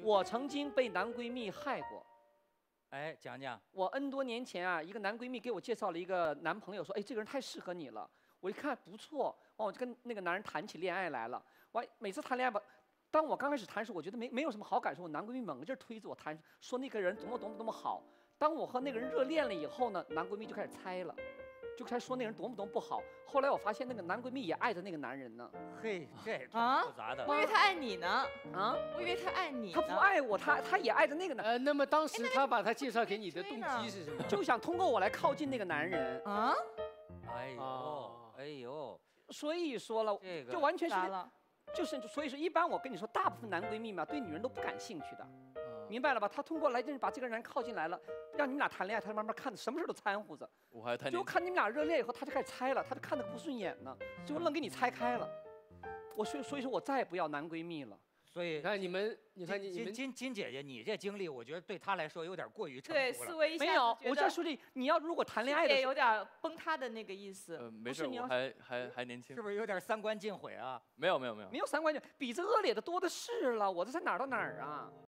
我曾经被男闺蜜害过。 哎，讲讲。 我 N 多年前啊，一个男闺蜜给我介绍了一个男朋友，说，哎，这个人太适合你了。我一看不错，我就跟那个男人谈起恋爱来了。我每次谈恋爱吧，当我刚开始谈时，我觉得没有什么好感受，我男闺蜜猛个劲儿推着我谈，说那个人多么好。当我和那个人热恋了以后呢，男闺蜜就开始猜了。就开始说那人多么不好，后来我发现那个男闺蜜也爱着那个男人呢。 嘿，这挺复杂的。 我以为他爱你呢。 啊？ 我以为他爱你。 他不爱我，他也爱着那个男。 那么当时他把他介绍给你的动机是什么？ 就想通过我来靠近那个男人。 啊？ 哎呦，哎呦。 所以说了， 这个就完全是了。 就是所以说，一般我跟你说，大部分男闺蜜嘛，对女人都不感兴趣的。明白了吧？他通过来就是把这个人靠近来了，让你们俩谈恋爱，他慢慢看，什么事都掺和着。 我还谈。 就看你们俩热恋以后，他就开始猜了，他就看得不顺眼呢，就愣给你猜开了。所以说我再也不要男闺蜜了。 所以你看你们金姐姐，你这经历，我觉得对她来说有点过于成熟了。 对，思维一下没有，我这说的，你要如果谈恋爱的， 也有点崩塌的那个意思。 没事，我还年轻。 是不是有点三观尽毁啊？ 没有三观尽，比这恶劣的多的是了。我这才哪儿到哪儿啊？